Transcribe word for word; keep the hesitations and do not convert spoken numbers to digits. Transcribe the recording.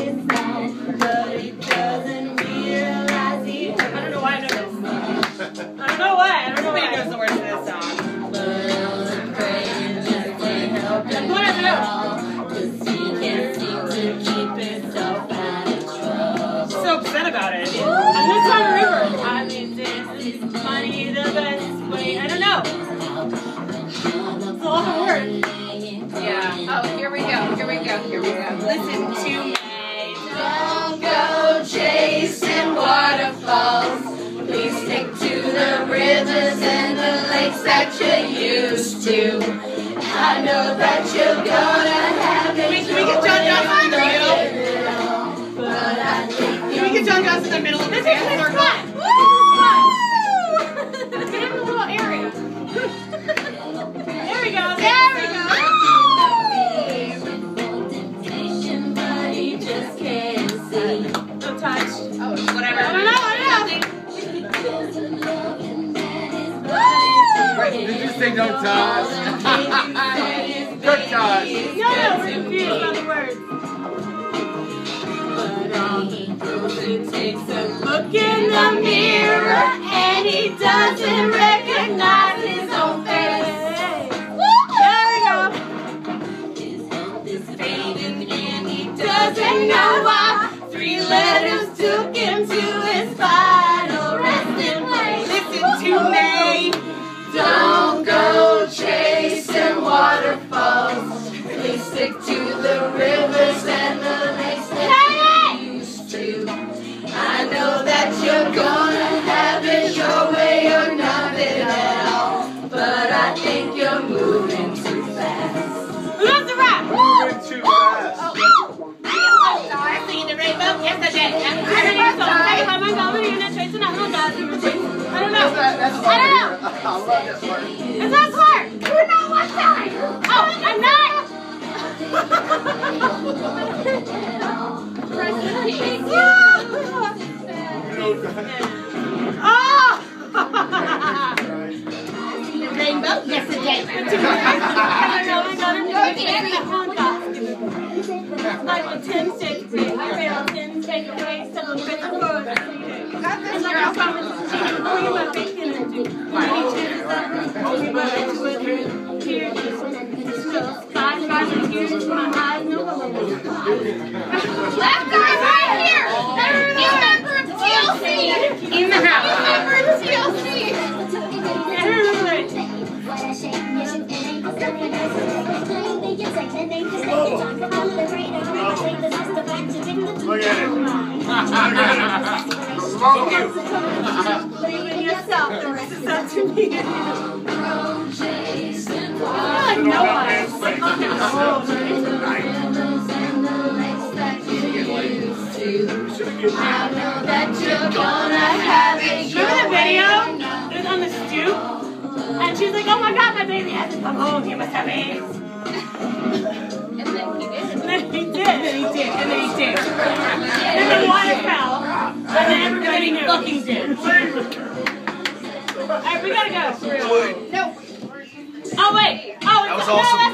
is sad, but he doesn't realize he hurt. I don't know why I know this. I don't know why. I don't know why. Nobody knows the words to this song. But I'm praying just to help him out, 'cause he can't seem to keep himself out of trouble. So upset about it. And this time, remember, I mean, this is money the best way. I don't know. It's a lot of words. Yeah. Oh, here we go. Here we go. Here we go. Listen to me. Don't go chasing waterfalls. Please stick to the rivers and the lakes that you used to. I know that you're gonna have it. Wait, can we get John Johnson in the middle? But I think Can we get John Johnson in the middle of the This dance is circle? fun. Woo! Get in the little area. There we go. There we go. but he just can't see. Don't touch. Oh, whatever. I don't know. I don't know. Wait, did you say no touch? Good touch. No, no, we're confused about the words. But all he knows, it takes a Look in the mirror and he doesn't recognize his own face. There we go. His health is fading and he doesn't know why. Three letters took him to his final resting place. Listen to me. Don't go chasing waterfalls. Please stick to the rivers and the lakes that you used to. I know that you're gonna have it your way or nothing at all. But I think you're moving too fast. Who knows the rap? Moving too fast. I seen the rainbow yesterday. I'm turning so hey, how am I going in a trace and I'm not I don't know. That's I don't know. I love that part. It's not smart. You're not one time. Oh, I'm not. Oh! Rainbow yesterday. Like a ten stick thing. I failed ten take away some of the food. And like I promised to cheat before you went bacon and do. When you choose something, we went into it. Tears, snow, sky, sky, and tears, my eyes, no color. Left guy right here. New member of T L C. In the house. New member of T L C. I remember it. Look at it. Look at it. Smoke you. Believe in yourself. The rest is up to me. I like no eyes. Like on his I know that you're gonna have it. Remember the video? It was on the stoop, and she's like, "Oh my God, my baby hasn't come home. You must have AIDS." And then he did. And then he did, and then he did, and then he did. And then water fell, and then everybody knew. Fucking did. Alright, we gotta go. No. Oh wait. Oh, That was no, awesome. that's